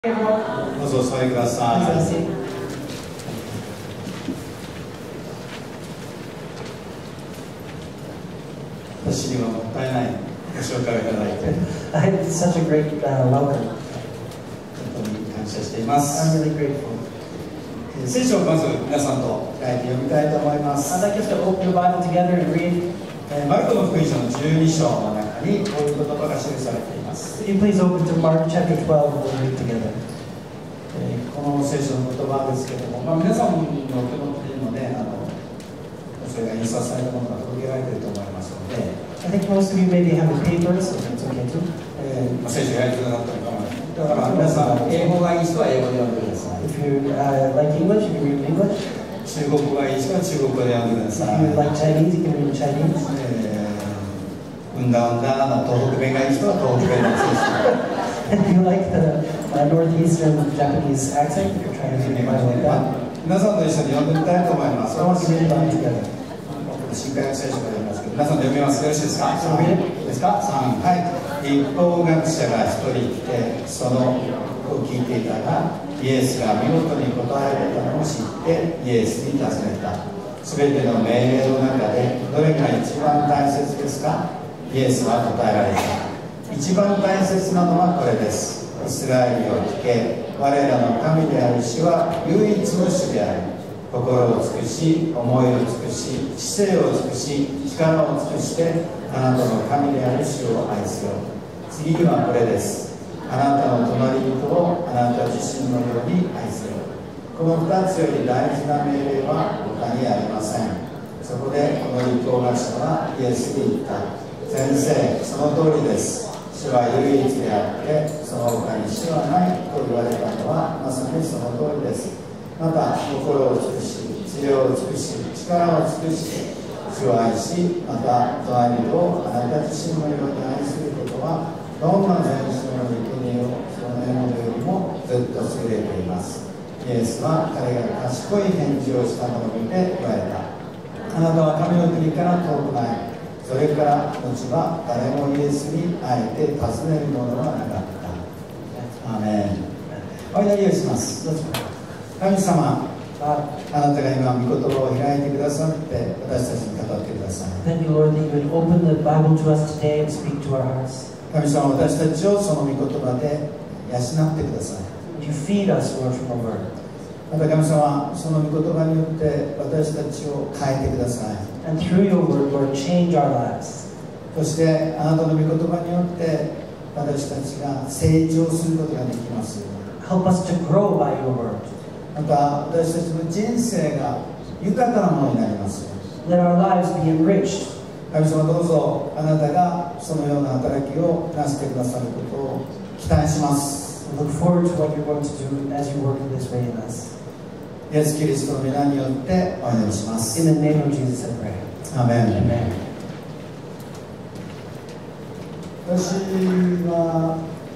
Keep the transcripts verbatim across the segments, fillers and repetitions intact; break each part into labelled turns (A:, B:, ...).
A: どうぞお座りください。私にはもったいないご紹介をいただいて、
B: I had such a great uh, welcome.
A: 本当に感謝しています。
B: I'm really grateful.
A: 聖書をまず皆さんと開いて読みたいと思います。
B: I'd like us to open the Bible together and read.
A: マルコの福音書のじゅうに章の中にこういう言葉が記されています。
B: Could you please open to Mark chapter twelve and we'll read together.
A: この聖書の言葉ですけれども、まあ、皆さんのお手元にもね、あのそれが印刷されたものが届けられていると思いますので、
B: I think most of you maybe have the papers, if it's okay too.
A: えーまあ、聖書がやりづらかったのかもしれない。だから皆さん、英語がいい人は英語で読んでください。
B: If you uh, like English, you can read in English.
A: 中国語がいい人は中国語で読んでください。
B: If you like Chinese, you can read in Chinese.
A: えー、うんだうんだな東北弁がいい人は東北弁の聖書。
B: If you like the uh, northeastern Japanese accent, you're trying to read the Bible like that.
A: 皆さんと一緒に読んでみたいと思います。
B: I want to read it all together.
A: 新海聖書から読みますけど、皆さんで読みます。よろしいですか？
B: So read it.
A: いいですか？さん、はい。立法学者が一人来て、そのを聞いていたが、イエスが見事に答えられたのを知って、イエスに尋ねた。すべての命令の中で、どれが一番大切ですか？イエスは答えられた。一番大切なのはこれです。イスラエルを聞け。我らの神である主は唯一の主である。心を尽くし、思いを尽くし、知性を尽くし、力を尽くして、あなたの神である主を愛すよう。次にはこれです。あなたの隣人をあなた自身のように愛すよう。この二つより大事な命令は他にありません。そこでこの立法学者はイエスに言った。先生、その通りです。主は唯一であって、その他に主はないと言われたのはまさにその通りです。また、心を尽くし、知恵を尽くし、力を尽くし、主を愛し、また、隣人をあなた自身のように愛することは、どんな全身の生贄をそのものよりもずっと優れています。イエスは彼が賢い返事をしたのを見て言われた。あなたは神の国から遠くない。それから後は誰もイエスにあえて尋ねるものはなかった。アーメン。お祈りをします。神様、あなたが今御言葉を開いてくださって私たちに語ってください。
B: Thank you, Lord, that you would open the Bible to us today and speak to our hearts.
A: 神様、私たちをその御言葉で養ってください。
B: Would you feed us, Lord, from the Word?
A: また神様、その御言葉によって私たちを変えてください。
B: And through your Word, Lord, change our lives.
A: そしてあなたの御言葉によって私たちが成長することができます。
B: Help us to grow by your Word.
A: また私たちの人生が豊かなものになります。
B: Let our lives be enriched.
A: 神様、どうぞあなたがそのような働きをなしてくださることを期待します。
B: We look forward to what you're going to do as you work in this way in us.
A: イエス・キリストの皆によってお祈りします。
B: In the name of Jesus, I pray.
A: アーメン。
B: Amen.
A: 私は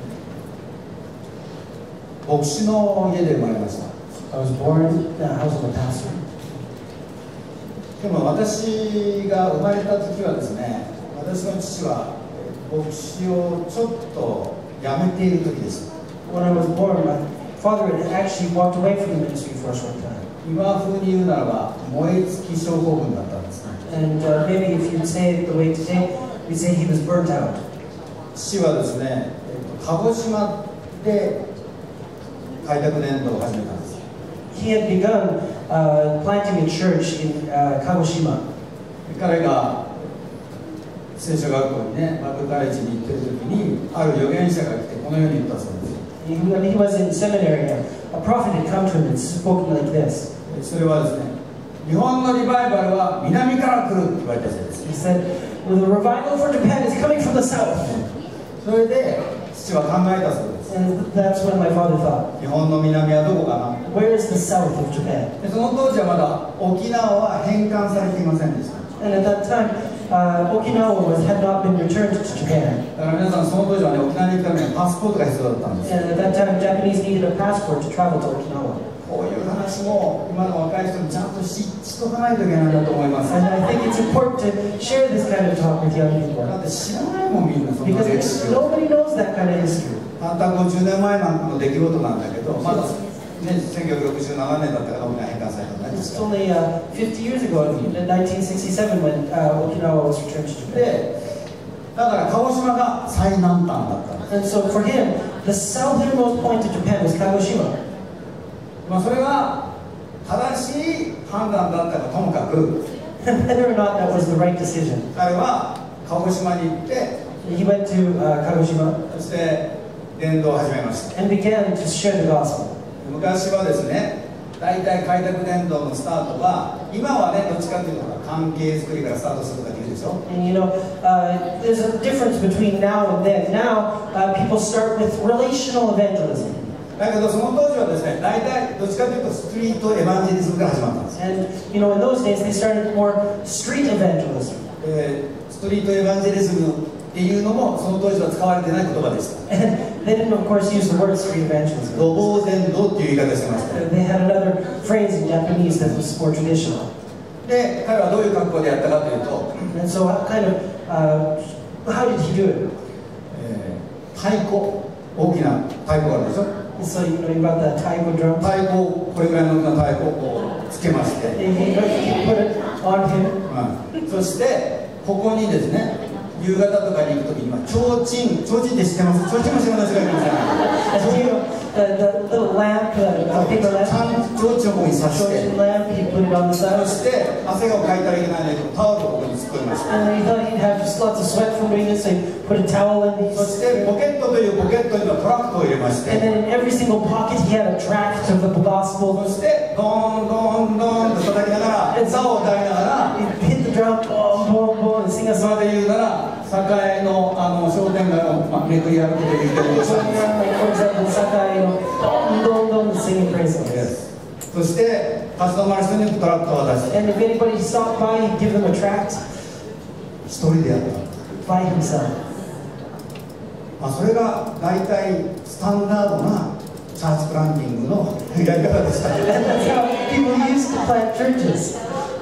A: 牧師の家で生まれました。
B: I was born in the house of a pastor.
A: でも私が生まれた時はですね、私の父は牧師をちょっとやめている時でした。
B: When I was born, my father had actually walked away from the ministry for a short time.
A: 今風に言うならば燃え尽き症候群だったんですね。
B: And uh, maybe if you'd say it the way today, we'd say he was burnt out.
A: 父はですね、鹿児島で開拓伝道を始めたんです。
B: He had begun uh, planting a church in uh, Kagoshima.
A: 彼が聖書学校にね、バイブルカレッジに行ってる時にある預言者が来てこのように言ったそうです。
B: He, when he was in seminary, a, a prophet had come to him and spoken like this.
A: それはですね、日本のリバイバルは南から来るって言われたそうです。
B: He said, well, the revival for Japan is coming from the south.
A: それで父は考えたそうです。
B: And that's when my father thought,
A: 日本の南はどこかな。
B: where is the south of Japan?
A: でその当時はまだ沖縄は返還されていませんでした。
B: And at that time, uh, Okinawa was, had not been returned to Japan.
A: だから皆さんその当時はね、沖縄に行くためにはパスポートが必要だったんです。
B: And at that time, Japanese needed a passport to travel to Okinawa.
A: こういう話も今の若い人にちゃんと知しとかないといけないんだと思います。
B: And I think it's important to share this kind of talk with young people.
A: だって知らないもんみんなその歴
B: Because
A: 史を。
B: nobody knows that kind of history.
A: たったごじゅうねんまえの出来事なんだけど、まだ、ね、せんきゅうひゃくろくじゅうななねんだったから沖縄返還されたんじゃないで
B: It's
A: すか。
B: only uh, fifty years ago, in nineteen sixty-seven, when uh, Okinawa was returned to Japan.
A: で、だから鹿児島が最南端だったんです。
B: And so for him, the southernmost point of Japan was Kagoshima.
A: まあそれが正しい判断だったかともかく、
B: Whether or not that was the right decision.
A: 彼は鹿児島に行って、
B: He went to uh, Kagoshima
A: そして伝道を始めました。
B: and began to share the gospel.
A: 昔はですね、大体開拓伝道のスタートは、今はね、どっちかというと関係作りからスタートするとか言うでしょ。
B: And you know, uh, there's a difference between now and then. Now, uh, people start with relational evangelism.
A: だけどその当時はですね、大体どっちかというとストリートエヴァンジェリズムから始まったんです。
B: And you know, in those days, they started more street evangelism.
A: えーストリートエヴァンジェリズムっていうのもその当時は使われてない言葉でした。
B: And they didn't, of course, use the word street evangelism.
A: 土防伝道っていう言い方してました。
B: They had another phrase in Japanese that was more traditional.
A: で、彼はどういう格好でやったかというと、
B: And so, what kind of, uh, how did he do it?
A: えー太鼓、大きな太鼓があるでしょ。
B: So you know about the taiko drum.
A: 太鼓をこれぐらいの大きな太鼓をこうつけまして、
B: And he, he put it on him.
A: うん、そしてここにですね、夕方とかに行くときには提灯、提灯って知ってます？提灯も知らない人がいるんですよ。
B: And you know, the, the little lamp, the, the paper
A: ちゃ
B: lamp,
A: んと提灯をここに刺して、
B: short lamp, he put it on the
A: そ
B: side.
A: して汗がかいたらいけないのでタオルをここに作りました。
B: And he thought he'd have just lots of sweat from doing this, so he put a towel in.
A: そしてポケットというポケットにはトラクトを入れまし
B: And
A: て、
B: then in every single pocket, he had a tract of the gospel.
A: そしてドーンドーンドーンと叩きながら歌を歌いながら、
B: He hit the drum, boom, boom, boom, and sing a
A: そ
B: song.
A: れで言うなら栄のあの商店街を、まあ、めくり歩くで言ってるんです。
B: So, like, for example, Sakai, you know, dong, dong, dong, singing praise songs.
A: そして立ち止まる人にトラクトを渡して
B: And if anybody stopped by, he'd give them a tract
A: 一人でやった。
B: by himself.
A: まあ、それが大体スタンダードなチャーチプランティングのやり方でした。
B: And that's how people used to plant churches.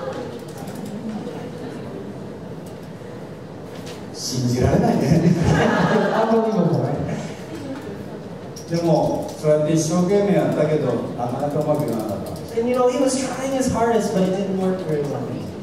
A: 信じられないね。
B: Unbelievable, right?
A: でもそうやって一生懸命やったけどなかなかうまくいかなかった。
B: And you know, he was trying his hardest, but it didn't work very well.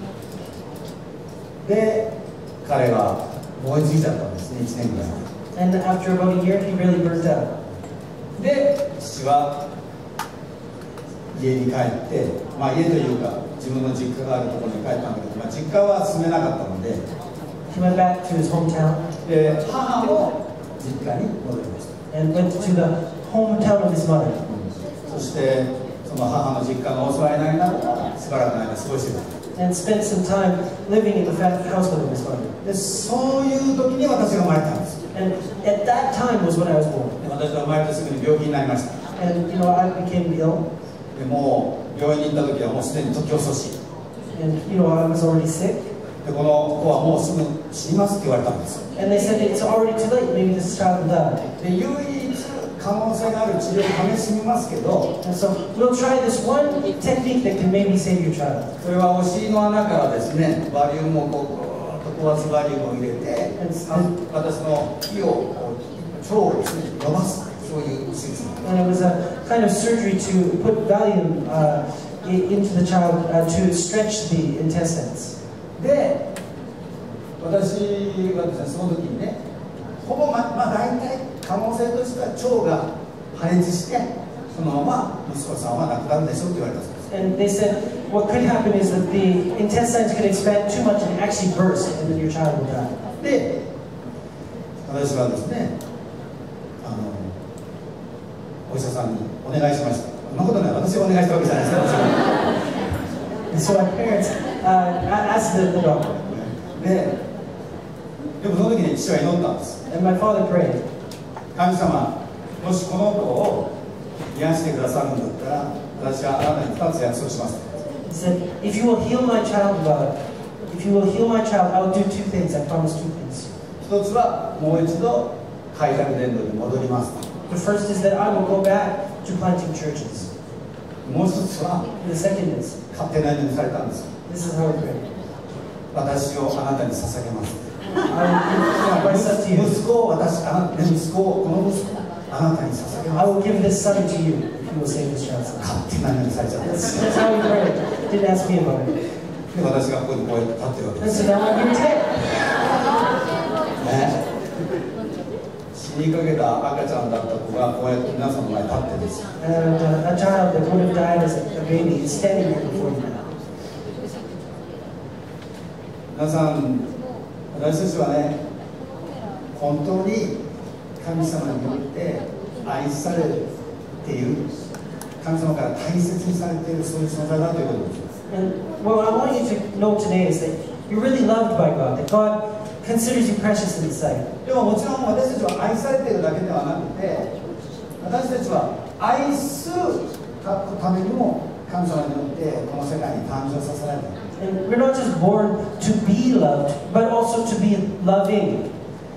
A: で彼は燃え尽きちゃったんですね、いちねんぐらい。
B: And after about a year, he really burnt out.
A: で父は家に帰って、まあ、家というか自分の実家があるところに帰ったんだけど、まあ、実家は住めなかったので、
B: He went back to his hometown
A: で母も実家に戻りました。
B: and went to the hometown of his mother.
A: そしてその母の実家のお世話になりながらしばらくの間過ごしてた。
B: And spent some time living in the fa- household of his mother.
A: でそういう時に私が生まれたんです。
B: And at that time was when I was born.
A: で私は生まれてすぐに病気になりました。
B: And you know, I became ill.
A: でもう病院に行った時はもうすでに時遅し。
B: And you know, I was already sick.
A: でこの子はもうすぐ死にますって言われたんですよ。
B: And they said, it's already too late. Maybe this child will die.
A: で唯一可能性がある治療を試してみますけど、
B: And so we'll try this one technique that can maybe save your child.
A: それはお尻の穴からですね、バリウムをこうグーッと高圧バリウムを入れて、私の胃をこう腸をですね伸ばす、そういう手術なんです。
B: And it was a kind of surgery to put Valium uh, i- into the child uh, to stretch the intestines.
A: で、私はですね、その時にね、ほぼま、まあ大体可能性としては腸が破裂して、そのまま息子さんは亡くなるでしょうって言われたそうです。
B: And they said what could happen is that the intestines could expand too much and actually burst, and then your child would die.
A: で、私はですね、あのお医者さんにお願いしました。そんなことない、私がお願いしたわけじゃないですか。
B: And so my parents uh, asked the, the doctor,
A: で、でもその時に父は祈ったんです。
B: and my father prayed.
A: 神様、もしこの子を癒してくださるんだったら、私はあなたにふたつ約束します。
B: He said, if you will heal my child, God, if you will heal my child, I'll do two things. I promise two things.
A: 一つはもう一度開拓伝道に戻ります。
B: The first is that I will go back to planting churches.
A: もう一つは
B: The second is,
A: 勝手な祈りされたんですよ。
B: this is how we pray.
A: 私をあなたに捧げます。
B: I will give my son to you.
A: 息子を私あなた息子をこの息子をあなたに捧げ
B: I
A: ます。
B: will give this son to you if you will save this child's life.
A: 勝手な祈りされちゃったんで
B: That's,
A: す。
B: that's how we pray. Didn't ask me about it.
A: で私がここにこうやって立ってるわけで
B: And
A: す。
B: so now I'm here today.
A: ね、死にかけた赤ちゃんだった子がこうやって皆さんの前に立ってるんですよ。
B: And uh, a child that would have died as a, a baby is standing here before you now.
A: 皆さん、私たちはね、本当に神様によって愛されている、神様から大切にされているそういう存在だということです。
B: And what I want you to know today is that you're really loved by God, that God considers you precious in His sight.
A: でももちろん私たちは愛されているだけではなくて、私たちは愛すためにも神様によってこの世界に誕生させられた。
B: And we're not just born to be loved, but also to be loving.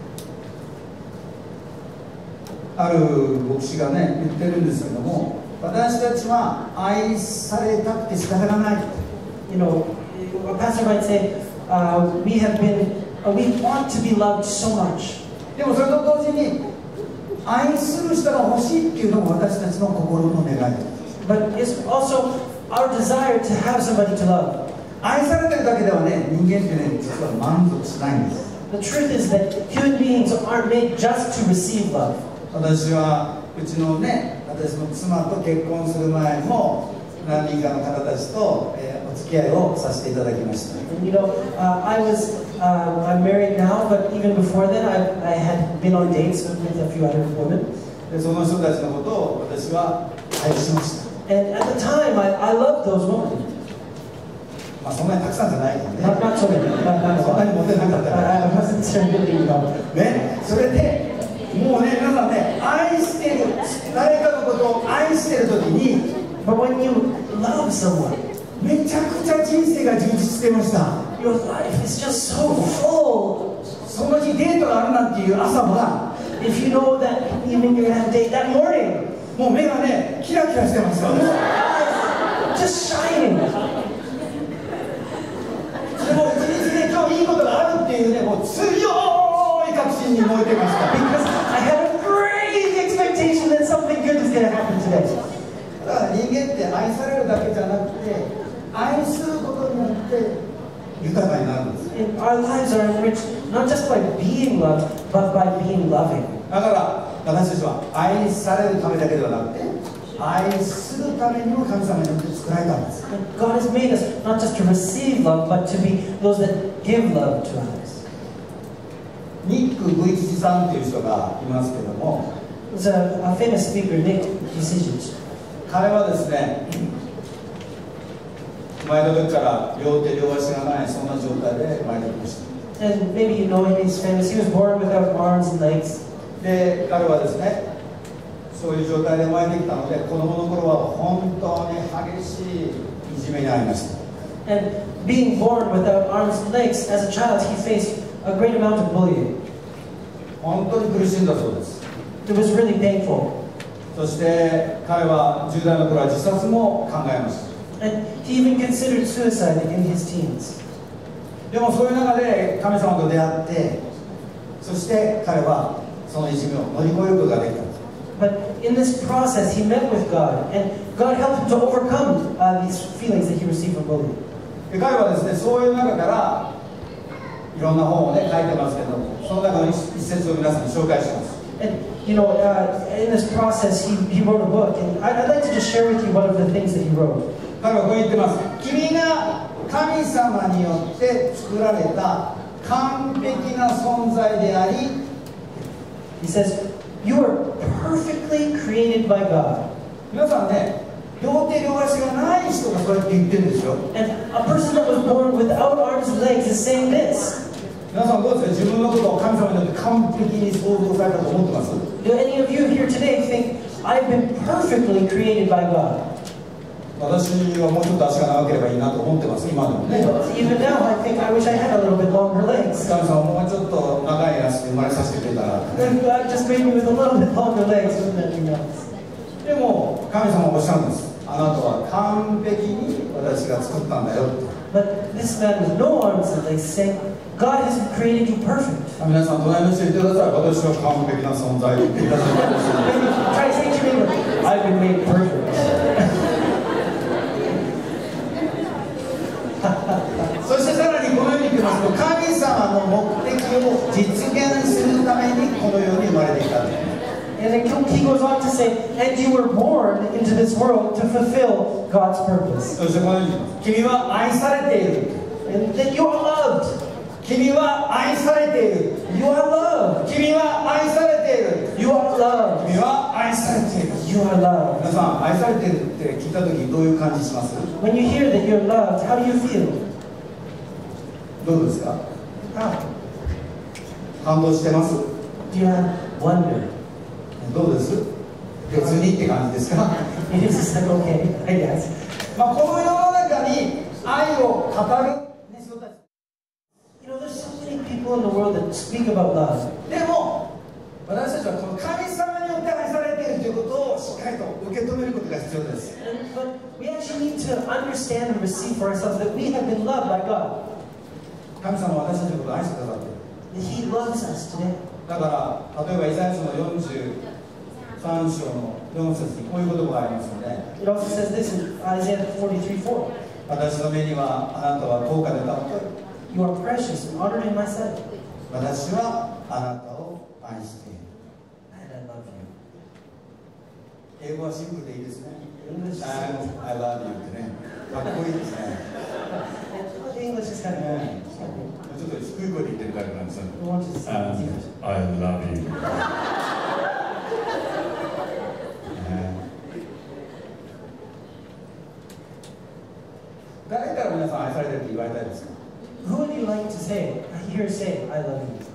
A: ある牧師がね言ってるんですけども、私たちは愛されたくて仕方がない。
B: You know, a pastor might say, uh, we have been, uh, we want to be loved so much.
A: でもそれと同時に愛する人が欲しいっていうのも私たちの心の願い。
B: But it's also our desire to have somebody to love.
A: 愛されてるだけではね、人間ってね、実は満足しないんです。
B: The truth is that human beings aren't made just to receive love.
A: 私はうちのね、私の妻と結婚する前も何人かの方たちと、えー、お付き合いをさせていただきました。
B: And you know, uh, I was, uh, I'm married now, but even before then, I, I had been on dates with a few other women.
A: でその人たちのことを私は愛しました。
B: And at the time, I, I loved those women.
A: まあそんなにたくさんじゃないけどね。
B: Not, not so many. Not, not
A: そんなにモテなかったから
B: I, I wasn't really, you know.
A: ね、それでもうね、皆さんね、愛してる誰かのことを愛してる時に
B: But when you love someone,
A: めちゃくちゃ人生が充実してました。
B: your life is just so full.
A: その日デートがあるなんていう朝は
B: If you know that evening you're gonna have a date, that morning,
A: もう目がねキラキラしてますよ。
B: just shining.
A: でも一日で今日いいことがあるっていうね、もう強い確信に燃えてました。
B: Because I had a great expectation that something good is gonna happen today.
A: だから人間って愛されるだけじゃなくて愛することによって豊かになるんです。
B: And our lives are enriched not just by being loved, but by being loving.
A: だから私たちは愛されるためだけではなくて愛するためにも神様によって作られたんです。
B: And God has made us not just to receive love, but to be those that give love to others.
A: ニック・ブイチジさんという人がいますけども、
B: There's a, a famous speaker, Nick Vujicic.
A: 彼はですね、生まれた時から両手両足がないそんな状態で生まれてきました。
B: And maybe you know him, he's famous. He was born without arms and legs.
A: で、彼はですね、そういう状態で生まれてきたので、子供の頃は本当に激しいいじめに遭いました。
B: And being born without arms and legs, as a child, he faced a great amount of bullying.
A: 本当に苦しんだそうです。
B: It was really painful.
A: そして彼はじゅう代の頃は自殺も考えました。
B: And he even considered suicide in his teens.
A: でもそういう中で神様と出会って、そして彼はそのいじめを乗り越えることができたんです。
B: But in this process, he met with God, and God helped him to overcome uh, these feelings that he received from bullying.
A: で彼はですね、そういう中からいろんな本をね書いてますけども、その中の一節を皆さんに紹介します。
B: And you know, uh, in this process, he, he wrote a book, and I'd, I'd like to just share with you one of the things that he wrote.
A: 彼はこう言ってます。君が神様によって作られた完璧な存在であり、
B: He says, "You are perfectly created by God."
A: 皆さんね、両手両足がない人がそうやって言ってるんですよ。
B: And a person that was born without arms and legs is saying this.
A: 皆さんどうですか、自分のことを神様によって完璧に創造されたと思ってます？
B: Do any of you here today think, I've been perfectly created by God?
A: 私はもうちょっと足が長ければいいなと思ってます、今でもね。
B: Even now, I think I wish I had a little bit longer legs.
A: 神様もうちょっと長い足で生まれさせてくれたら。
B: If God just made me with a little bit longer legs, wouldn't that be nice?
A: でも神様はおっしゃるんです。 あなたは完璧に私が作ったんだよって。
B: But this man with no arms and legs saying, God has created you perfect.
A: 皆さん、隣の人言ってください。私は完璧な存在って言ってください。
B: Try to say to your neighbor, I've been made perfect.
A: そしてさらにこのように言ってますと、神様の目的を実現するためにこの世に生まれていた。
B: And then he goes on to say, and you were born into this world to fulfill God's purpose.
A: そしてこのように君は愛されている。
B: And that you are loved.
A: 君は愛されている。
B: You are loved.
A: 君は愛されている。
B: You are loved.
A: 君は愛されている。
B: You are loved.
A: 皆さん、愛されているって聞いたときどういう感じします？
B: When you hear that you're loved, how do you feel?
A: どうですか？
B: How?
A: 感動してます？
B: Do you have wonder?
A: どうです？別にって感じですか？
B: It is just like, okay, I guess.
A: まあこの世の中に愛を語る人たち。
B: You know, there's so many people in the world that speak about love.
A: でも私たちはこの神様によって愛されているということをしっかりと受け止めることが必要です。
B: And, but we actually need to understand and receive for ourselves that we have been loved by God.
A: 神様は私たちのことを愛してくださっている。
B: That He loves us today.
A: だから例えばイザヤ書のよんじゅうさん章のよん節にこういう言葉がありますので、
B: It also says this in Isaiah forty-three four.
A: 私の目にはあなたは高価で尊い。
B: You are precious and honored in my sight.
A: 私はあなたを愛している。
B: And I love you.
A: 英語はシンプルでいいですね。
B: English is
A: And I love you ってね。かっこいいですね。
B: English is kind of boring.
A: ちょっと低い声で言ってるからなんですよ。
B: We want you to say it.
C: And I love you.
A: 誰から皆さん愛されてるって言われたいですか？
B: Who would you like to say, hear say, I love you?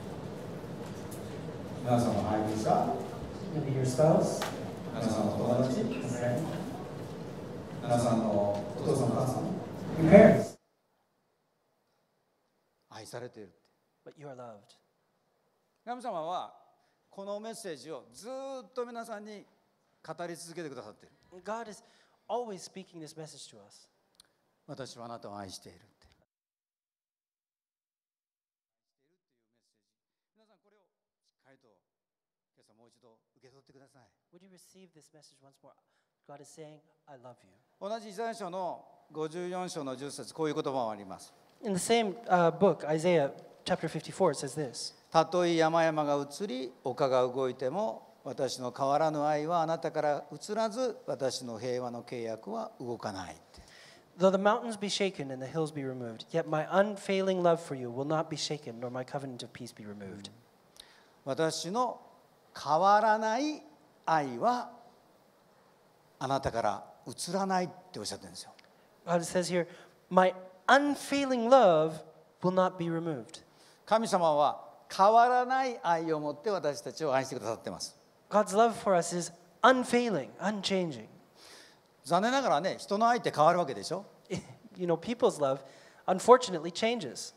A: 皆さんの配偶者、
B: Maybe your spouse,
A: 皆さんの友達、
B: a friend,
A: 皆さんのお父さんお母さん、
B: your parents.
A: 愛されている。
B: But you are loved.
A: 神様はこのメッセージをずっと皆さんに語り続けてくださっている。
B: God is always speaking this message to us.
A: 私はあなたを愛しているって。皆さんこれをしっかりと今朝もう一度受け取ってください。
B: Would you receive this message once more? God is saying, I love you.
A: 同じイザヤ書のごじゅうよん章のじゅっ節、こういう言葉もあります。
B: In the same uh, book, Isaiah chapter fifty-four, it says this.
A: たとえ山々が移り丘が動いても私の変わらぬ愛はあなたから移らず私の平和の契約は動かないって。
B: Though the mountains be shaken and the hills be removed, yet my unfailing love for you will not be shaken, nor my covenant of peace be removed.
A: 私の変わらない愛はあなたから移らないっておっしゃってるんですよ。
B: God says here, my unfailing love will not be removed.
A: 神様は変わらない愛を持って私たちを愛してくださっています。
B: God's love for us is unfailing, unchanging.
A: 残念ながらね、人の愛って変わるわけでしょ。
B: You know, people's love, unfortunately, changes.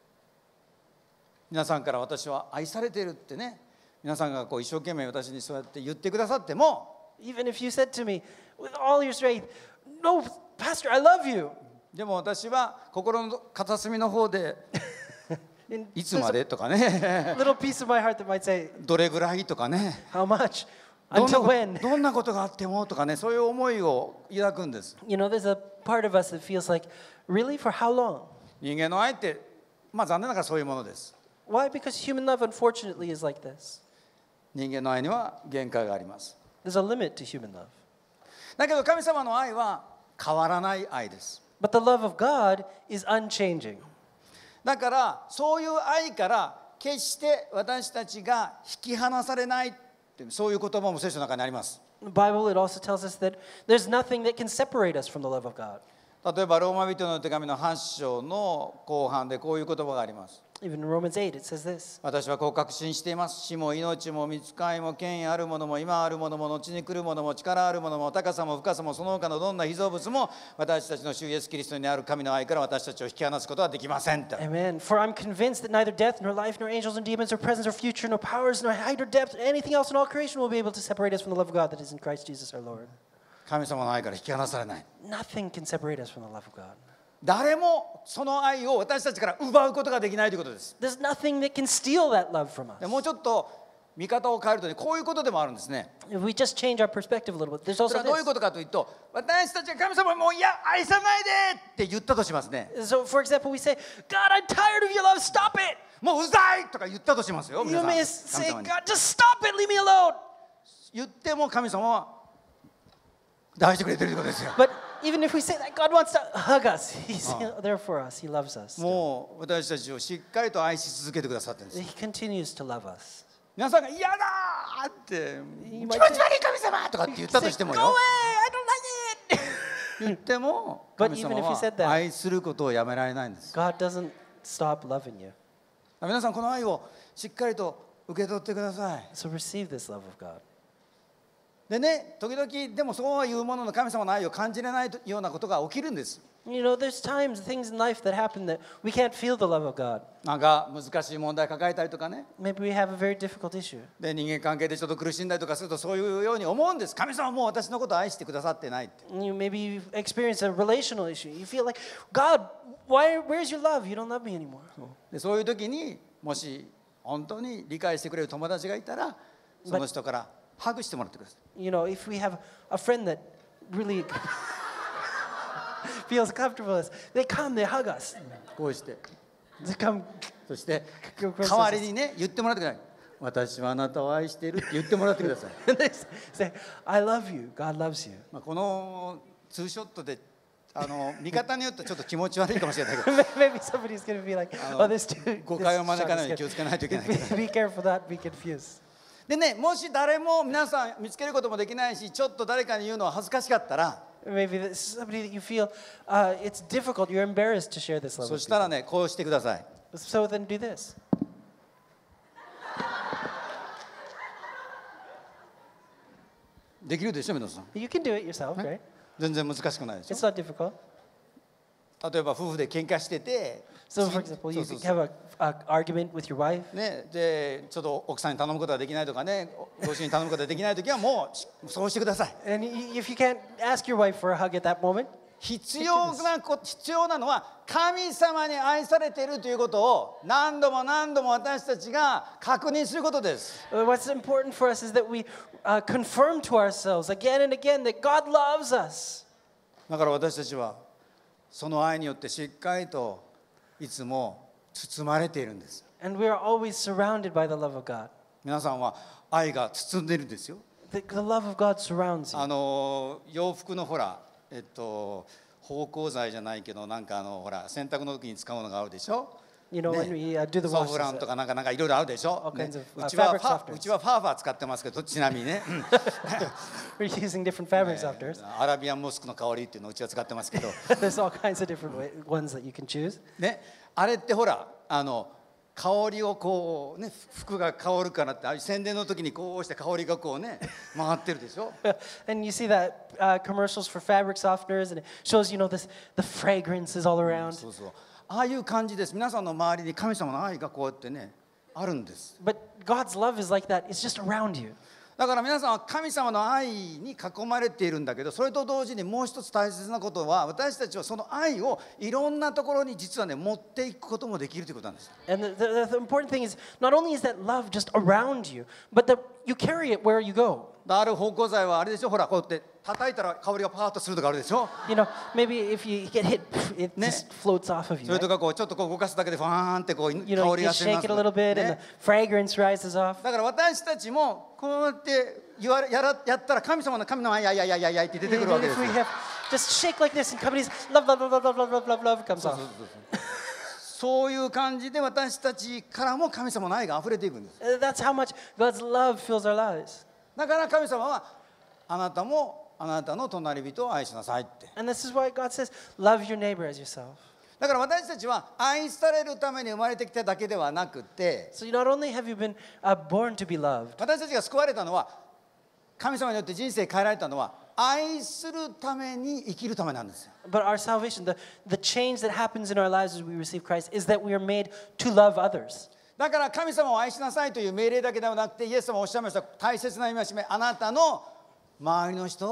A: 皆さんから私は愛されているってね、皆さんがこう一生懸命私にそうやって言ってくださっても、
B: Even if you said to me, with all your strength, no, Pastor, I love you.
A: でも私は心の片隅の方で
B: And
A: いつ
B: there's
A: までとかね
B: a little piece of my heart that might say,
A: どれぐらいとかね
B: how much?
A: どんな
B: Until
A: こ
B: when?
A: どんなことがあってもとかね、そういう思いを抱くんです。
B: You know, there's a part of us that feels like, really, for how long?
A: 人間の愛ってまあ残念ながらそういうものです。
B: Why? Because human love, unfortunately, is like this.
A: 人間の愛には限界があります。
B: There's a limit to human love.
A: だけど神様の愛は変わらない愛です。
B: But the love of God is unchanging.
A: だからそういう愛から決して私たちが引き離されないってそういう言葉も聖書の中にあります。
B: In the Bible, it also tells us that there's nothing that can separate us from the love of God.
A: 例えばローマ人の手紙のはち章の後半でこういう言葉があります。
B: Even in Romans eight, it says this.
A: 私はこう確信しています。死も命も御使いも権威あるものも今あるものも後に来るものも力あるものも高さも深さもその他のどんな被造物も私たちの主イエスキリストにある神の愛から私たちを引き離すことはできません。
B: Amen. For I'm convinced that neither death, nor life, nor angels, nor demons, nor presence, or future, nor powers, nor height, or depth, or anything else in all creation will be able to separate us from the love of God that is in Christ Jesus our Lord.
C: 神様の愛から引き離されない。
B: Nothing can separate us from the love of God.
C: 誰もその愛を私たちから奪うことができないということです。
B: There's nothing that can steal that love from
C: で
B: us.
C: もうちょっと見方を変えるとね、こういうことでもあるんですね。
B: If we just change our perspective a little bit, there's
C: それ
B: also
C: はどういう
B: this.
C: ことかというと、私たちが神様をもういや愛さないでって言ったとしますね。
B: So, for example, we say, God, I'm tired of your love, stop it.
C: もううざいとか言ったとしますよ。
B: You
C: 皆さん
B: may
C: 神
B: say,
C: 様に
B: God, just stop it, leave me alone.
C: 言っても神様は愛してくれてるということですよ。
B: But even if we say that, God wants to hug us. He's there for us. He loves us.
C: もう私たちをしっかりと愛し続けてくださってるんです。
B: He continues to love us.
C: 皆さんが嫌だーって気持ち悪い神様とかって言ったとしても
B: Go away,
C: よ、
B: I don't like it.
C: 言っても
B: But
C: 神
B: even
C: 様
B: if he said that,
C: は愛することをやめられないんです。
B: God doesn't stop loving you.
C: 皆さんこの愛をしっかりと受け取ってください。
B: So receive this love of God.
C: でね、時々でもそういうものの神様の愛を感じれないようなことが起きるんです。
B: You know, there's times, things in life that happen that we can't feel the love of God.
C: なんか難しい問題抱えたりとかね、
B: Maybe we have a very difficult issue.
C: で人間関係でちょっと苦しんだりとかするとそういうように思うんです。神様はもう私のことを愛してくださってないって。
B: You maybe you've experienced a relational issue. You feel like, God, why, where's your love? You don't love me anymore.
C: でそういう時にもし本当に理解してくれる友達がいたらその人からハグしてもらってください。
B: You know, if we have a friend that really feels comfortable with us, they come, they hug us.
C: こうして、
B: They come,
C: そして
B: 代
C: 代わりにね言ってもらってください。私はあなたを愛しているって言ってもらってください。
B: and they say, I love you. God loves you.
C: まあこのツーショットであの見方によってちょっと気持ち悪いかもしれないけど、
B: Maybe somebody's going to be like, oh, this too.
C: 誤解を招かないように気をつけないといけないけど。
B: Be careful not be confused.
C: でね、もし誰も皆さん見つけることもできないし、ちょっと誰かに言うのは恥ずかしかったら、
B: Maybe this is somebody that you feel uh, it's difficult, you're embarrassed to share this love
C: そ
B: with
C: したら
B: people.
C: ね、こうしてください。
B: So then do this.
C: できるでしょ皆さん。
B: You can do it yourself, right?
C: 全然難しくないでし
B: It's not difficult.
C: ょ。例えば夫婦で喧嘩してて、
B: So, for example, you
C: そうそう
B: could
C: そう
B: have an argument with your wife.
C: ね、でちょっと奥さんに頼むことができないとかね、ご主人に頼むことができないときはもうそうしてください。
B: And y- if you can't ask your wife for a hug at that moment,
C: 必要なこ必要なのは神様に愛されているということを何度も何度も私たちが確認することです。
B: uh, what's important for us is that we uh, confirm to ourselves again and again that God loves us.
C: だから私たちはその愛によってしっかりといつも包まれているんです。
B: And we are always surrounded by the love of God.
C: 皆さんは愛が包んでいるんですよ。
B: The, the love of God surrounds
C: あ
B: you.
C: の洋服のほらえっと芳香剤じゃないけどなんかあのほら洗濯の時に使うものがあるでしょ。
B: You know,
C: ね
B: when we uh, do the
C: ソ
B: wash,
C: フランと
B: uh,
C: かなんかなんかいろいろあるでしょ。
B: All
C: ね
B: kinds of, uh,
C: うちは
B: fabric
C: ファ
B: softeners.
C: うちはファーファー使ってますけどちなみにね。
B: we're using different fabric softeners.
C: アラビアンモスクの香りっていうのをうちは使ってますけど、
B: There's all kinds of different way, ones that you can choose.
C: ね、あれってほらあの香りをこうね服が香るからってああいう宣伝の時にこうして香りがこうね回ってるでしょ。
B: And you see that uh, commercials for fabric softeners, and it shows, you know, this the fragrances all around.
C: そうそう。ああいう感じです。皆さんの周りに神様の愛がこうやってねあるんです。
B: But God's love is like that. It's just around you.
C: だから皆さんは神様の愛に囲まれているんだけど、それと同時にもう一つ大切なことは私たちはその愛をいろんなところに実はね持っていくこともできるということなんです。
B: And the, the, the important thing is, not only is that love just around you, but that you carry it where you go.
C: ある芳香剤はあれでしょ、ほらこうやって叩いたら香りがパーッとするとかあるでしょ。
B: You know, maybe if you get hit, it
C: Ne.
B: just floats off of you.
C: それ
B: Right?
C: とかこうちょっとこう動かすだけでファーンってこう
B: You know,
C: 香
B: you
C: りが
B: just
C: してみ
B: shake
C: ます
B: it a little bit, and
C: ね
B: the。fragrance rises off.
C: だから私たちもこうやって言われやらやったら神様の神の愛やいやいやいやいやって出てくるわけで
B: If
C: す
B: we
C: よ。
B: have just shake like this, and companies love, love, love, love, love, love, love, love comes
C: そう
B: off.
C: そうそうそうそういう感じで私たちからも神様の愛が溢れていくんです。
B: Uh, That's how much God's love fills our lives.
C: だから神様はあなたもあなたの隣人を愛しなさいって。
B: And this is why God says, love your neighbor as yourself.
C: だから私たちは愛されるために生まれてきただけではなくて、
B: So not only have you been uh, born to be loved,
C: 私たちが救われたのは神様によって人生変えられたのは愛するために生きるためなんですよ。
B: but our salvation, the, the change that happens in our lives as we receive Christ, is that we are made to love others.
C: だから神様を愛しなさいという命令だけではなくて、イエス様はおっしゃいました大切な戒め、あなたの周りの人を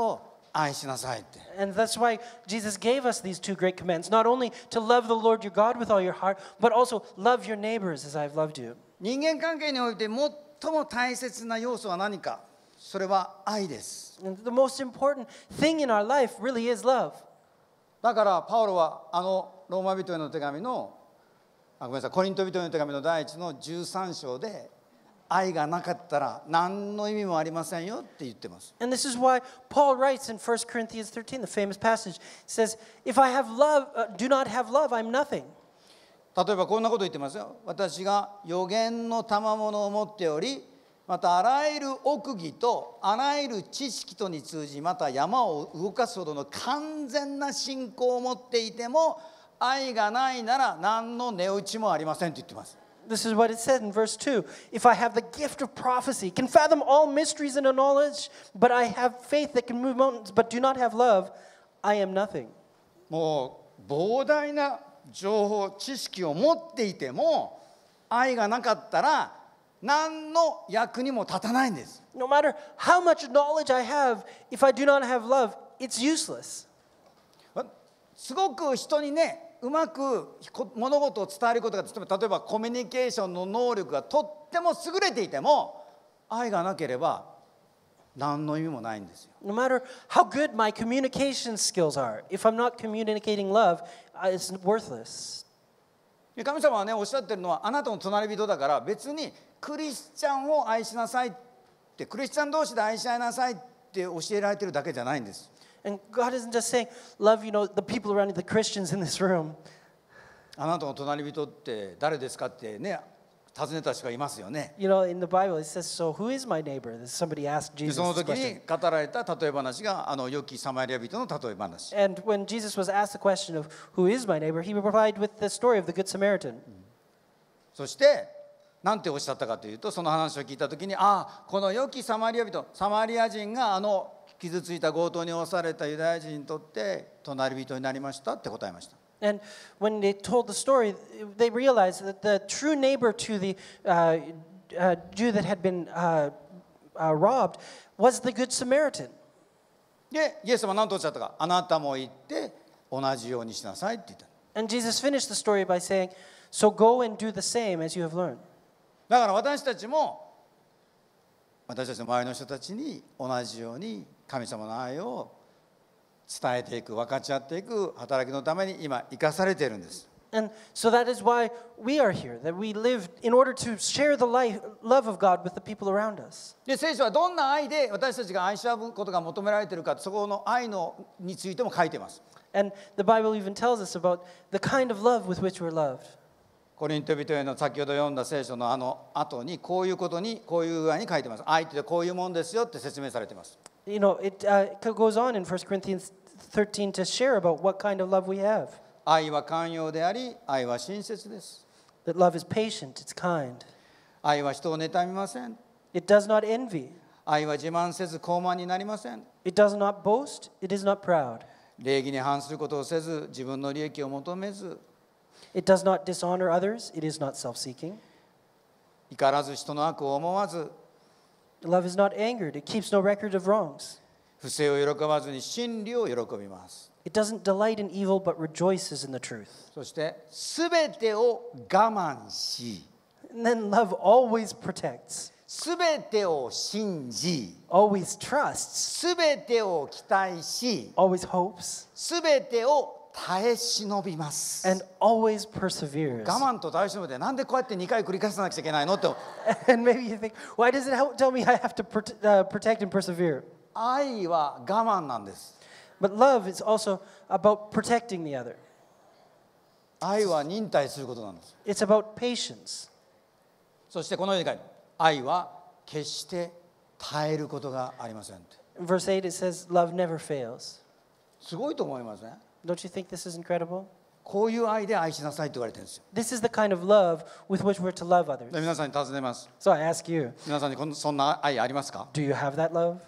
C: 愛しなさいって。
B: And that's why Jesus gave us these two great commands, not only to love the Lord your God with all your heart, but also love your neighbors as I've loved you.
C: 人間関係において最も大切な要素は何か、それは愛です。
B: And the most important thing in our life really is love.
C: だからパウロはあのローマ人への手紙のあごめんなさいコリント人への手紙の第一のじゅうさん章で愛がなかったら何の意味もありませんよって言ってます。
B: And this is why Paul writes in First Corinthians thirteen, the famous passage, says, if I have love, uh, do not have love, I'm nothing.
C: 例えばこんなこと言ってますよ。私が予言の賜物を持っており、またあらゆる奥義とあらゆる知識とに通じ、また山を動かすほどの完全な信仰を持っていても愛がないなら何の値打ちもありませんと言ってます。
B: This is what it said in verse two. If I have the gift of prophecy, can fathom all mysteries and knowledge, but I have faith that can move mountains, but do not have love, I am nothing.
C: もう膨大な情報知識を持っていても愛がなかったら何の役にも立たないんです。
B: No matter how much knowledge I have, if I do not have love, it's useless.
C: すごく人にねうまく物事を伝えることが例えばコミュニケーションの能力がとっても優れていても愛がなければ何の意味もないんですよ。
B: No matter how good my communication skills are, if I'm not communicating love, it's worthless.
C: 神様はねおっしゃってるのはあなたの隣人だから別にクリスチャンを愛しなさいってクリスチャン同士で愛し合いなさいって教えられてるだけじゃないんです。
B: And God isn't just saying, love, you know, the people around you, the Christians in this room.
C: あなたの隣人って誰ですかってね尋ねた人がいますよね。
B: You know, in the Bible it says, so who is my neighbor? Somebody asked
C: で
B: Jesus
C: その
B: this
C: 時
B: question.
C: に語られた例え話があの良きサマリア人の例え話。
B: And when Jesus was asked the question of who is my neighbor, he replied with the story of the Good Samaritan.
C: そして何ておっしゃったかというとその話を聞いた時にああこの良きサマリア人サマリア人があの傷ついた強盗に襲われたユダヤ人にとって隣人になりましたって答えました。
B: And when they told the story, they realized that the true neighbor to the uh, uh, Jew that had been uh, uh, robbed was the Good Samaritan.
C: でイエス様は何とおっしゃったかあなたも行って同じようにしなさいって言った。
B: And Jesus finished the story by saying, so go and do the same as you have learned.
C: だから私たちも私たちの周りの人たちに同じように神様の愛を伝えていく分かち合っていく働きのために今生かされているんです。
B: And so that is why we are here, that we live in order to share the life, love of God with the people around us.
C: で聖書はどんな愛で私たちが愛し合うことが求められているかそこの愛のについても書いています。
B: And the Bible even tells us about the kind of love with which we're loved.
C: コリント人への先ほど読んだ聖書のあの後にこういうことにこういう具合に書いてます。愛ってこういうもんですよって説明されています。
B: You know, it uh, goes on in First Corinthians thirteen to share about what kind of love we have.
C: 愛は寛容であり愛は親切です。
B: That love is patient, it's kind.
C: 愛は人を妬みません。
B: It does not envy.
C: 愛は自慢せず高慢になりません。
B: It does not boast. It is not proud.
C: 礼儀に反することをせず自分の利益を求めず
B: It does not dishonor others. It is not self-seeking.
C: 怒らず人の悪を思わず
B: Love is not angered. It keeps no record of wrongs.
C: 不正を喜ばずに真理を喜びます。
B: It doesn't delight in evil, but rejoices in the truth.
C: そしてすべてを我慢し
B: And then love always protects,
C: すべてを信じ
B: always trusts,
C: すべてを期待し
B: always hopes,
C: すべてを耐え忍びます。
B: and always perseveres.
C: 我慢と耐え忍ぶでなんでこうやってにかい繰り返さなくちゃいけないのって
B: And maybe you think, why does it help tell me I have to prote- uh, protect and persevere?
C: 愛は我慢なんです。
B: But love is also about protecting the other.
C: 愛は忍耐することなんです。
B: It's about patience.
C: そしてこのように書いてある愛は決して耐えることがありませんって。
B: In verse eight, it says, love never fails.
C: すごいと思いますね。
B: Don't you think this is incredible?
C: こういう愛で愛しなさいって言われてるんですよ。
B: This is the kind of love with which we're to love
C: で
B: others.
C: 皆さんに尋ねます。
B: So I ask you,
C: 皆さんにこんそんな愛ありますか？
B: do you have that love?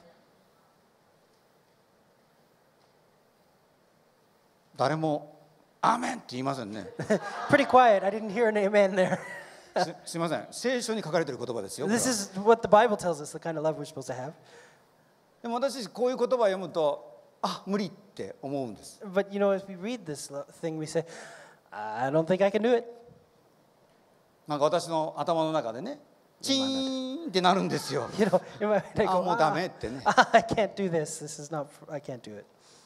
C: 誰もアーメンって言いませんね。
B: Pretty quiet. I didn't hear an amen there.
C: すすみません。聖書に書かれている言葉ですよ。これ
B: This
C: は
B: is what the Bible tells us, the kind of love we're supposed to have.
C: でも私こういう言葉を読むとあ、無理って思うんです。
B: But you know, as we read this lo- thing, we say, I don't think I can do it.
C: なんか私の頭の中でね、チーンってなるんですよ。
B: You know, in my mind, I
C: あ、
B: go,
C: もうダメってね。
B: ah, I can't do this. This is not, I can't do it.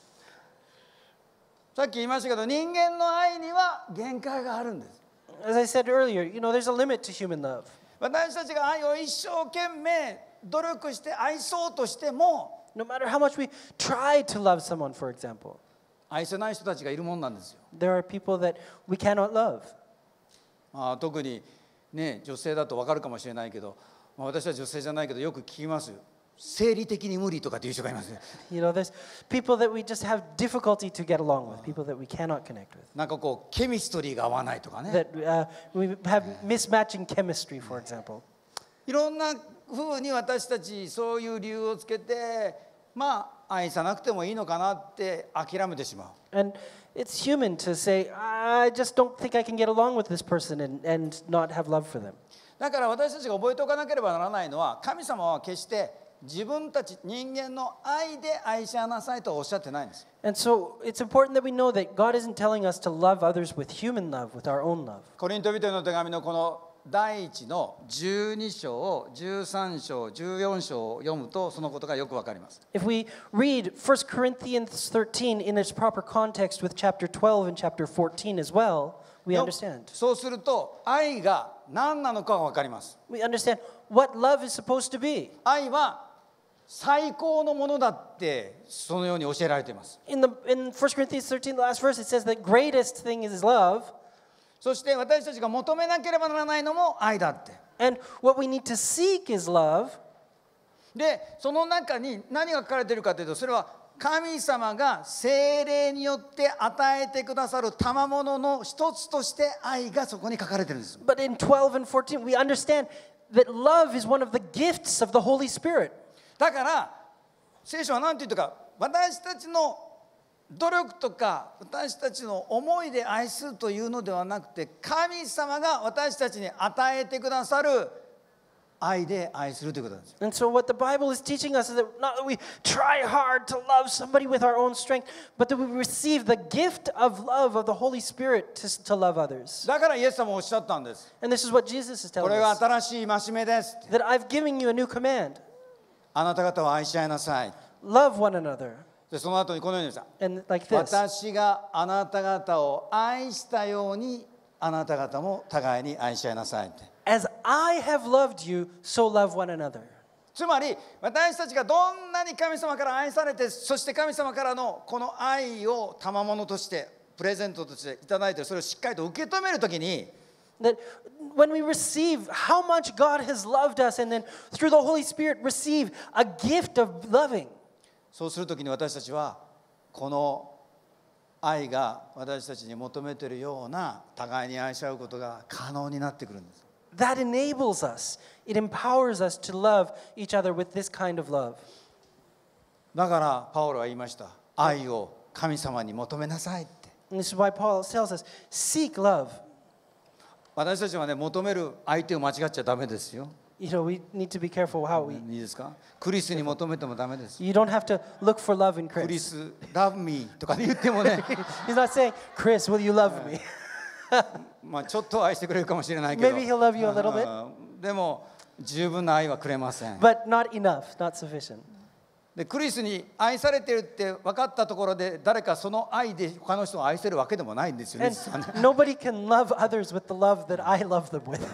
C: さっき言いましたけど、人間の愛には限界があるんです。
B: As I said earlier, you know, there's a limit to human love.
C: 私たちが愛を一生懸命努力して愛そうとしても、
B: No matter how much we try to love someone, for example,
C: 愛せない人たちがいるもんなんですよ。
B: there are people that we cannot love.
C: まあ、特にね、女性だと分かるかもしれないけど、まあ、私は女性じゃないけどよく聞きますよ。生理的に無理とかっていう人がいますね。
B: You know, there's people that we just have difficulty to get along with, people that we cannot connect with.
C: なんかこうケミストリーが合わないとかね。
B: That uh, we have mismatching chemistry, for example.
C: いろんなふうに私たちそういう理由をつけて、まあ愛さなくてもいいのかなって諦めてしまう。
B: And it's human to say, I just don't think I can get along with this person and, and not have love for them.
C: だから私たちが覚えておかなければならないのは、神様は決して自分たち人間の愛で愛しなさいとはおっしゃってないんです。
B: And so it's important that we know that God isn't telling us to love others with human love, with our own love.
C: コリント人への手紙のこの第一のじゅうに章、じゅうさん章、じゅうよん章を読むとそのことがよくわかります。
B: If we read First Corinthians thirteen in its proper context with chapter twelve and chapter fourteen as well, we understand.
C: そうすると愛が何なのかがわかります。
B: We understand what love is supposed to be.
C: 愛は最高のものだってそのように教えられています。
B: In the in First Corinthians thirteen, the last verse, it says the greatest thing is love.
C: そして私たちが求めなければならないのも愛だって。
B: And what we need to seek is love.
C: で、その中に何が書かれているかというと、それは神様が聖霊によって与えてくださる賜物の一つとして愛がそこに書かれているんです。
B: But in twelve and fourteen, we understand that love is one of the gifts of the Holy Spirit.
C: だから聖書は何て言うか、私たちの努力とか私たちの思いで愛するというのではなくて、神様が私たちに与えてくださる愛で愛するということなんです。
B: And so what the Bible is teaching us is that not that we try hard to love somebody with our own strength, but that we receive the gift of love of the Holy Spirit to, to love others.
C: だからイエス様もおっしゃったんです。
B: And this is what Jesus is
C: こ
B: telling
C: れが
B: us.
C: 新しい戒めですって。
B: That I've given you a new command.
C: あなた方は愛し合いなさい。
B: Love one another.
C: でその後にこのように言いました。
B: And like this.
C: 私があなた方を愛したようにあなた方も互いに愛し合いなさいって。
B: As I have loved you, so love one another.
C: つまり私たちがどんなに神様から愛されて、そして神様からのこの愛を賜物としてプレゼントとしていただいて、それをしっかりと受け止めるときに、
B: That when we receive how much God has loved us and then through the Holy Spirit receive a gift of loving,
C: そうするときに私たちはこの愛が私たちに求めているような互いに愛し合うことが可能になってくるんです。
B: that enables us. It empowers us to love each other with this kind of love.
C: だからパウロは言いました。愛を神様に求めなさいって。
B: And this is why Paul tells us, seek love.
C: 私たちはね、求める相手を間違っちゃダメですよ。
B: You know, we need to be careful how we.
C: いいですか？クリスに求めてもダメです。
B: You don't have to look for love in
C: クリ
B: Chris.
C: ス、love me とかで言ってもね、
B: He's not saying, Chris, will you love me?
C: まあちょっと愛してくれるかもしれないけど、
B: Maybe he'll love you a little bit.
C: うんでも十分な愛はくれません。
B: But not enough, not sufficient.
C: でクリスに愛されてるって分かったところで、誰かその愛で他の人を愛せるわけでもないんですよね。
B: And
C: 実はね
B: nobody can love others with the love that I love them with.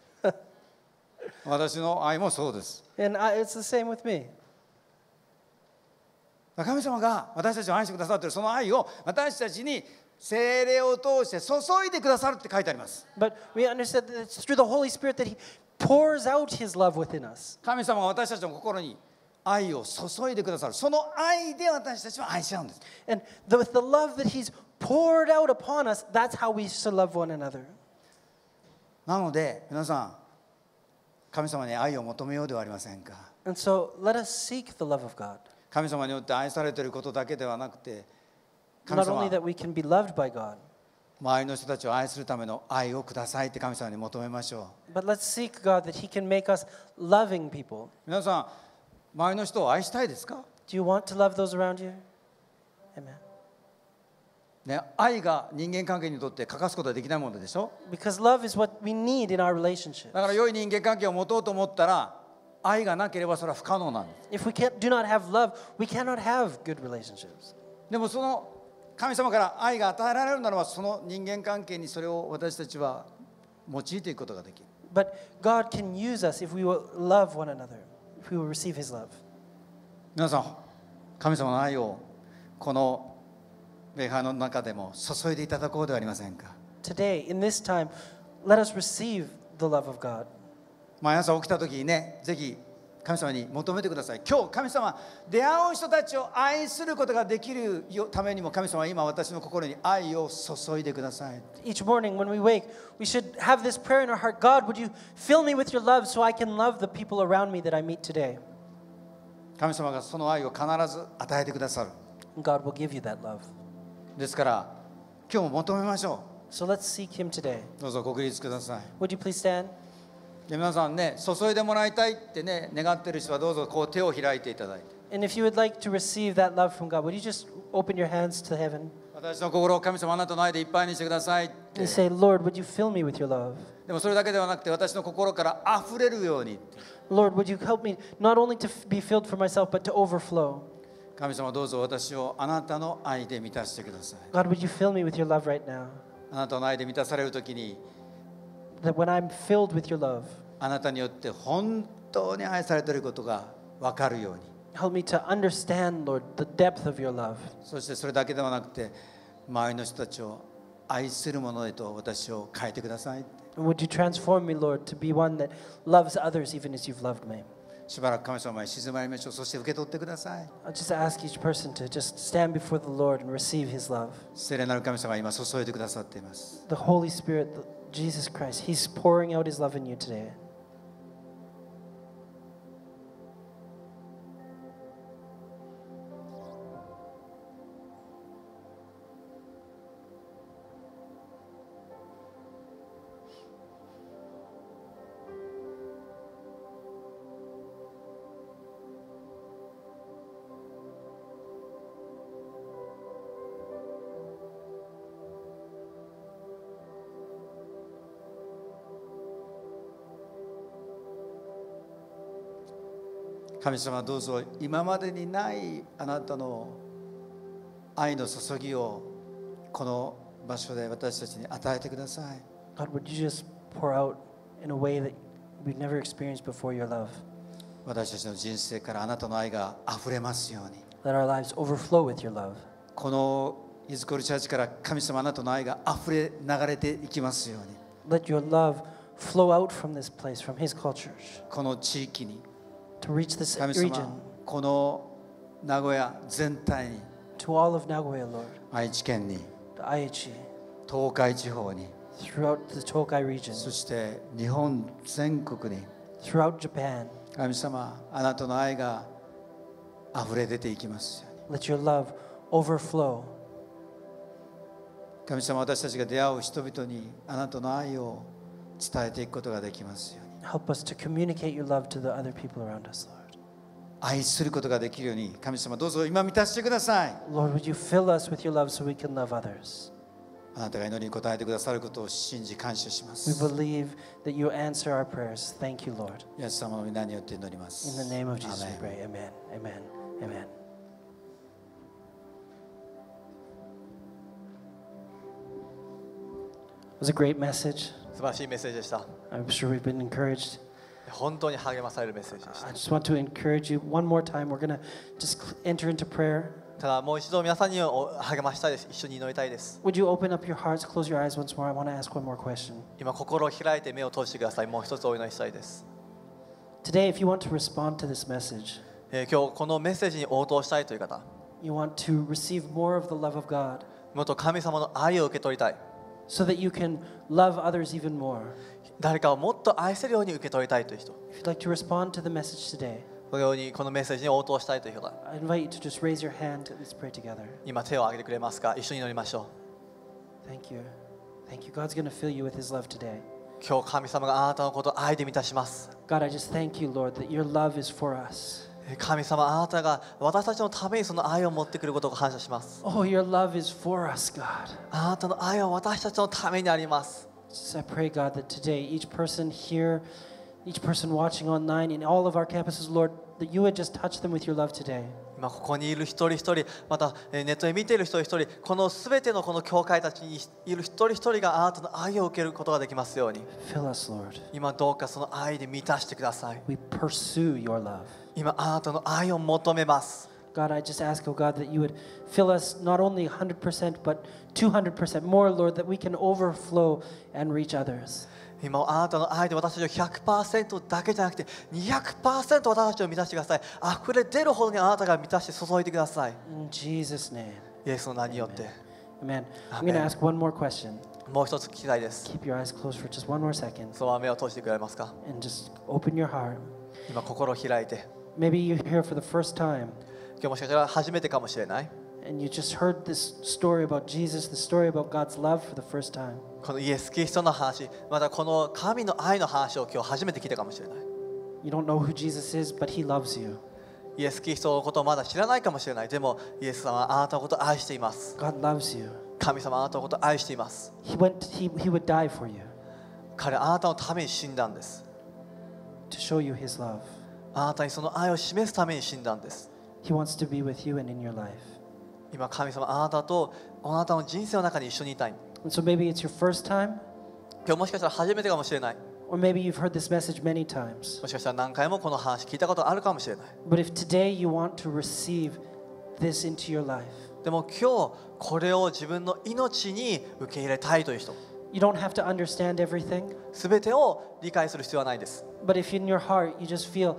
C: 私の愛もそうです。
B: And I, it's the same with me.
C: 神様が私たちを愛してくださっているその愛を私たちに聖霊を通して注いでくださるって書いてあります。
B: But we understand that it's through the Holy Spirit that He pours out His love within us.
C: 神様が私たちの心に愛を注いでくださる。その愛で私たちは愛し合うんです。
B: And the, with the love that He's poured out upon us, that's how we should love one another.
C: なので皆さん、神様に愛を求めようではありませんか。
B: And so let us seek the love of God.
C: 神様によって愛されていることだけではなくて、神
B: Not
C: 様
B: only that we can be loved by God,
C: 周りの人たちを愛するための愛をくださいって神様に求めましょ
B: but let's seek God that He can make us loving people.
C: う。皆さん、周りの人を愛したいですか？
B: Do you want to love those around you? Amen.
C: ね、愛が人間関係にとって欠かすことはできないものでしょ。
B: Because love is what we need in our relationships.
C: だから良い人間関係を持とうと思ったら愛がなければそれは不可能なんです。
B: If we can't, do not have love, we cannot have good relationships.
C: でもその神様から愛が与えられるならばその人間関係にそれを私たちは用いていくことができる。
B: But God can use us if we will love one another, if we will receive His love.
C: 皆さん、神様の愛をこの礼拝の中でも注いでいただこうではありませんか。
B: Today, in this time, let us receive the love of God.
C: 毎朝起きた時にね、ぜひ神様に求めてください。今日神様、出会う人たちを愛することができるためにも神様は今私の心に愛を注いでください。
B: Each morning when we wake, we should have this prayer in our heart. God, would you fill me with your love so I can love the people around me that I meet today?
C: 神様がその愛を必ず与えてくださる。
B: And God will give you that love.
C: ですから今日も求めましょ
B: So let's seek Him today.
C: う。どうぞご起立ください。
B: Would you please stand?
C: で皆さんね、注いでもらいたいってね願ってる人はどうぞこう手を開いていただいて、
B: And if you would like to receive that love from God, would you just open your hands to heaven
C: 私の心を神様あなたの愛でいっぱいにしてくださいって。
B: and say, Lord, would you fill me with your love?
C: でもそれだけではなくて私の心から溢れるようにって。
B: Lord, would you help me not only to be filled for myself, but to overflow?
C: 神様どうぞ私をあなたの愛で満たしてください。
B: God, would you fill me with your love right now?
C: あなたの愛で満たされるときに
B: That when I'm filled with your love,
C: あなたによって本当に愛されていることが分かるように、
B: help me to understand, Lord, the depth of your love.
C: そしてそれだけではなくて周りの人たちを愛するものへと私を変えてください。
B: And would you transform me, Lord, to be one that loves others even as you've loved me?
C: しばらく神様に静まりましょう。そして受け取ってください。
B: I'll just ask each person to just stand before the Lord and receive His love.
C: 聖霊なる神様は今注いでくださっています。
B: The Holy Spirit, the- Jesus Christ, He's pouring out His love in you today.
C: 神様どうぞ今までにないあなたの愛の注ぎをこの場所で私たちに与えてください。
B: God, would you just pour out in a way that we've never experienced before your love?
C: 私たちの人生からあなたの愛があふれますように。
B: Let our lives overflow with your love.
C: このイズコールチャーチから神様あなたの愛があふれ流れていきますように。
B: Let your love flow out from this place, from His culture,
C: この地域に
B: to reach this
C: 神
B: region,
C: 様この名古屋全体に
B: to all of Nagoya, Lord,
C: 愛知県に
B: to I H E,
C: 東海地方に
B: throughout the Tokai region,
C: そして日本全国に
B: throughout Japan.
C: 神様あなたの愛があふれ出ていきますように。
B: Let your love overflow.
C: 神様私たちが出会う人々にあなたの愛を伝えていくことができますように。
B: Help us to communicate your love to the other people around us, Lord.
C: 愛することができるように神様どうぞ今満たしてください。
B: Lord, would you fill us with your love so we can love others?
C: あなたが祈りに応えてくださることを信じ感謝しま
B: We
C: す。
B: believe that you answer our prayers. Thank you, Lord.
C: イエス様の皆によって祈ります。
B: In the name of Jesus
C: ア
B: we
C: ーメン
B: pray. Amen. Amen. Amen. It was a great message.
D: 素晴らしいメッセージでした。
B: I'm sure we've been encouraged.
D: 本当に励まされるメッセージでし
B: I just want to encourage you one more time. We're going to just cl- enter into prayer.
D: た。ただもう一度皆さんにお励ましたいです。一緒に祈りたいです。
B: Would you open up your hearts, close your eyes once more? I want to ask one more question.
D: 今心を開いて目を閉じてください。もう一つお祈りしたいです。
B: Today, if you want to respond to this message,
D: えー今日このメッセージに応答したいという方、
B: you want to receive more of the love of God
D: もっと神様の愛を受け取りたい。
B: so that you can love others even more.
D: 誰かをもっと愛せるように受け取りたいという人、
B: If you'd like to respond to the message today,
D: このようにこのメッセージに応答したいという方、
B: I invite you to just raise your hand and let's pray together.
D: 今手を挙げてくれますか。一緒に祈りましょ
B: Thank you. Thank you. God's going to fill you with His love today.
D: う。今日神様があなたのことを愛で満たします。
B: God, I just thank you, Lord, that your love is for us.
D: 神様、あなたが私たちのためにその愛を持ってくることを感謝します。
B: Oh, your love is for us, God.
D: あなたの愛は私たちのためにあります。
B: So I pray, God, that today each person here, each person watching online in all of our campuses, Lord, that you would just touch them with your love today.
D: 今ここにいる一人一人、またネットで見ている一人一人、このすべてのこの教会たちにいる一人一人があなたの愛を受けることができますように。
B: Fill us, Lord.
D: 今どうかその愛で満たしてください。
B: We pursue your love.
D: 今あなたの愛を求めます。
B: God, I just ask, oh God, that you would fill us not only one hundred percent, but two hundred percent more, Lord, that we can overflow and reach others.
D: 今あなたの愛で私たちを ひゃくパーセント だけじゃなくて にひゃくパーセント 私たちを満たしてください。溢れ出るほどにあなたが満たして注いでください。
B: In Jesus' name.
D: イエスの名によって。
B: Amen. I'm going to ask one more question.
D: もう一つ聞きたいです。
B: Keep your eyes closed for just one more second
D: そのまま目を閉じてくれますか。
B: and just open your heart.
D: 今心を開いて。
B: Maybe you're here for the first time
D: 今日もしかしたら初めてかもしれない。
B: and you just heard this story about Jesus, the story about God's love for the first time.
D: このイエス・キリストの話、またこの神の愛の話を今日初めて聞いたかもしれない。
B: You don't know who Jesus is, but he loves you.
D: イエス・キリストのことをまだ知らないかもしれない。でもイエス様はあなたのことを愛しています。
B: God loves you.
D: 神様はあなたのことを愛しています。
B: He went he, he would die for you
D: 彼はあなたのために死んだんです。
B: to show you his love.
D: あなたにその愛を示すために死んだんです。
B: He wants to be with you and in your life.
D: 今神様あなたとあなたの人生の中に一緒にいたい。
B: And so maybe it's your first time,
D: 今日もしかしたら初めてかもしれない。
B: or maybe you've heard this message many times.
D: もしかしたら何回もこの話聞いたことあるかもしれない。
B: But if today you want to receive this into your life,
D: でも今日これを自分の命に受け入れたいという人、
B: you don't have to understand everything,
D: すべてを理解する必要はないです。
B: but if in your heart you just feel,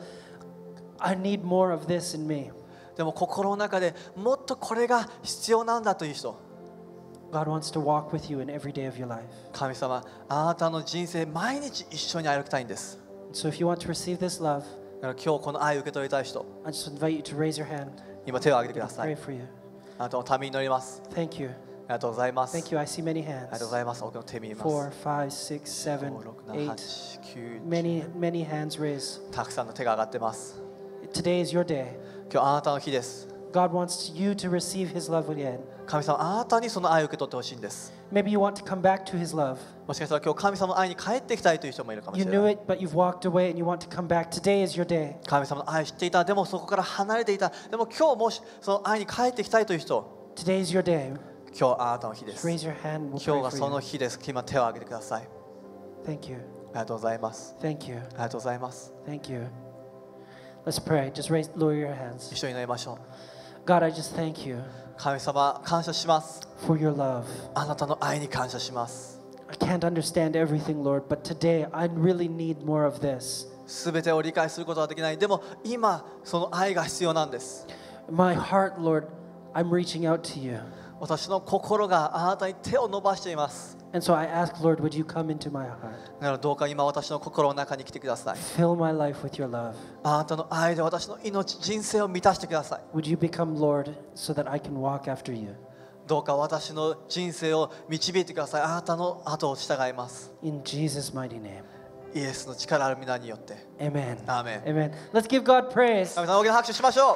B: I need more of this in me,
D: でも心の中でもっとこれが必要なんだという人、
B: God wants to walk with you in every day of your life.
D: 神様あなたの人生毎日一緒に歩きたいんです。
B: So if you want to receive this love,
D: だから今日この愛を受け取りたい人、
B: I just invite you to raise your hand.
D: 今手を挙げてくだ
B: I'll
D: さ
B: pray
D: い。
B: for you.
D: あなたのために祈ります。
B: Thank you.
D: ありがとうございます。
B: Thank you. I see many
D: ありがとう
B: hands.
D: ございます。多くの手見えます
B: Four, five, six, seven,
D: ご、ろく、な
B: eight.
D: な、はち、きゅう、
B: Many, many hands raised.
D: たくさんの手が上がってます。
B: Today is your day.
D: 今日あなたの日です。
B: God wants you to receive his love again.
D: 神様あなたにその愛を受け取ってほしいんです。
B: Maybe you want to come back to his love.
D: もしかしたら今日神様の愛に帰ってきたいという人もいるかもし
B: You
D: れな
B: knew
D: い。
B: it, but you've walked away and you want to come back. Today is your day.
D: 神様の愛を知っていた、でもそこから離れていた。でも今日もしその愛に帰ってきたいという人、
B: Today is your day.
D: 今日あなたの日で
B: Just
D: す。
B: raise your hand. We'll
D: 今日
B: pray
D: が
B: for
D: その
B: you.
D: 日です。今手を挙げてください。
B: Thank you.
D: ありがとうございます。
B: Thank you.
D: ありがとうございます。
B: Thank you. Let's pray. Just raise, lower your
D: 一
B: hands.
D: 緒に祈りましょう。
B: God, I just thank you
D: 神様感謝します。
B: for your love.
D: あなたの愛に感謝します。
B: I can't understand everything, Lord, but today I really need more of this.
D: すべてを理解することはできない。でも今その愛が必要なんです。
B: My heart, Lord, I'm reaching out to you.
D: 私の心があなたに手を伸ばしています。
B: And so I ask, Lord, would you come into my heart?
D: だからどうか今私の心の中に来てください。
B: Fill my life with your love.
D: あなたの愛で私の命、人生を満たしてください。
B: Would you become Lord so that I can walk after you?
D: どうか私の人生を導いてください。あなたの後を従います。
B: In Jesus' mighty name.
D: イエスの力ある皆によって。
B: Amen.
D: Amen.
B: Amen. Let's give God praise.
D: 神様大きな拍手しましょう。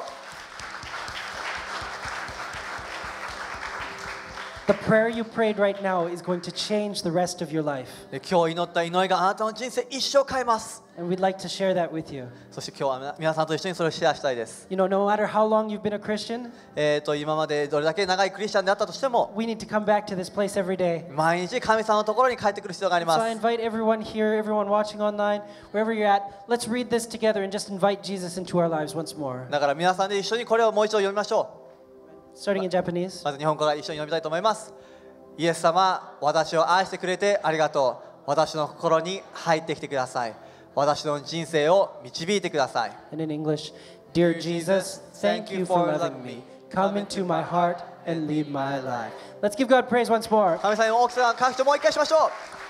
B: The prayer you prayed right now is going to change the rest of your life.
D: で今日祈った祈りがあなたの人生一生変えます。
B: And we'd like to share that with you.
D: そして今日は皆さんと一緒にそれをシェアしたいです。
B: You know, no matter how long you've been a Christian,
D: えーと今までどれだけ長いクリスチャンであったとしても、
B: we need to come back to this place every day.
D: 毎日神様のところに帰ってくる必要があり
B: So
D: ま
B: I
D: す。
B: invite everyone here, everyone watching online, wherever you're at, let's read this together and just invite Jesus into our lives once more.
D: だから皆さんで一緒にこれをもう一度読みましょ
B: Starting in Japanese.
D: う。まず日本語から一緒に読みたいと思います。イエス様、私を愛してくれてありがとう。私の心に入ってきてください。私の人生を導いてください。
B: And in English, Dear Jesus, thank you for loving me. Come into my heart and lead my life. Let's give God praise once more.
D: 神様に大きさな拍手をもう一回しましょう。